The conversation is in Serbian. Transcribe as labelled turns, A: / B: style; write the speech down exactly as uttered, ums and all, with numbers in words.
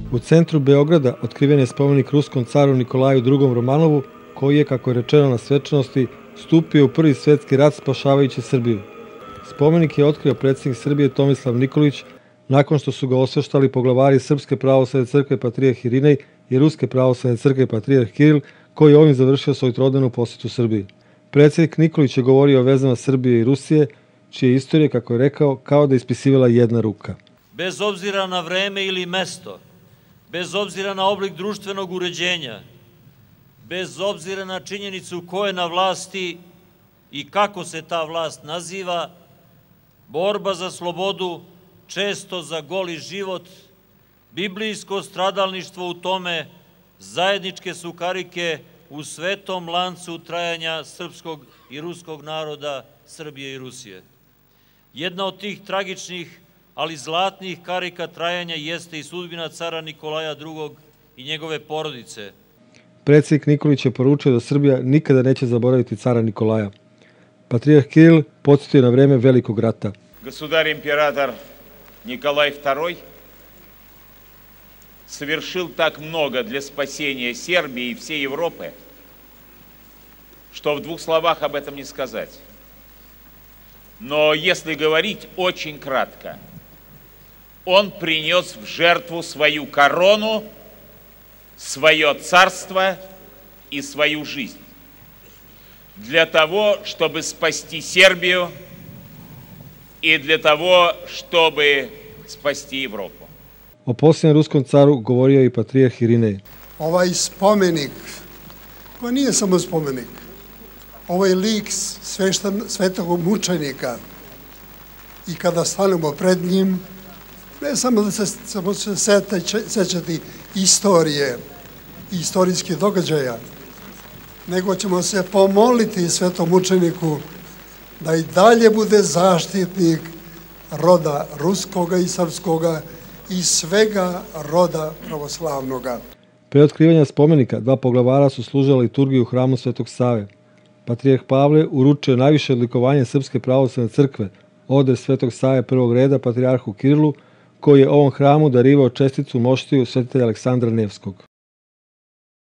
A: U centru Beograda otkriven je spomenik ruskom caru Nikolaju drugom Romanovu, koji je, kako je rečeno na svečanosti, stupio u Prvi svetski rat spašavajući Srbiju. Spomenik je otkrio predsjednik Srbije Tomislav Nikolić nakon što su ga osveštali poglavari Srpske pravoslavne crkve patrijarh Irinej i Ruske pravoslavne crkve patrijarh Kiril, koji je ovim završio svoju trodnevnu posjetu Srbiji. Predsjednik Nikolić je govorio o vezama Srbije i Rusije, čije istorije, kako je rekao, kao da je ispisivala jedna ruka.
B: Bez obzira na vreme ili mesto, bez obzira na oblik društvenog uređenja, bez obzira na činjenicu ko je na vlasti i kako se ta vlast naziva, borba za slobodu, često za goli život, biblijsko stradalništvo u tome, zajedničke su karike u svetom lancu trajanja srpskog i ruskog naroda, Srbije i Rusije. Jedna od tih tragičnih, ali zlatnih karika trajanja jeste i sudbina cara Nikolaja drugog i njegove porodice.
A: Predsjednik Nikolić je poručio da Srbija nikada neće zaboraviti cara Nikolaja. Patrijarh Kiril podsjetio na vreme Velikog rata.
C: Государь-император Николай второй совершил так много для спасения Сербии и всей Европы, что в двух словах об этом не сказать. Но если говорить очень кратко, он принес в жертву свою корону, свое царство и свою жизнь для того, чтобы спасти Сербию и для того, чтобы spasti Evropu.
A: O posljednjem ruskom caru govorio je i patrijarh Irinej.
D: Ovaj spomenik, koji nije samo spomenik, ovaj lik sveštan, svetog mučenika, i kada stanemo pred njim, ne samo da se, samo se sećati istorije i istorijskih događaja, nego ćemo se pomoliti svetom mučeniku da i dalje bude zaštitnik roda ruskoga i srpskoga i svega roda pravoslavnoga.
A: Pre otkrivanja spomenika dva poglavara su služila liturgiju u hramu Svetog Save. Patrijarh Pavle uručio najviše odlikovanje Srpske pravoslavne crkve, ode Svetog Save prvog reda patrijarhu Kirilu, koji je ovom hramu darivao česticu moštiju svetitelja Aleksandra Nevskog.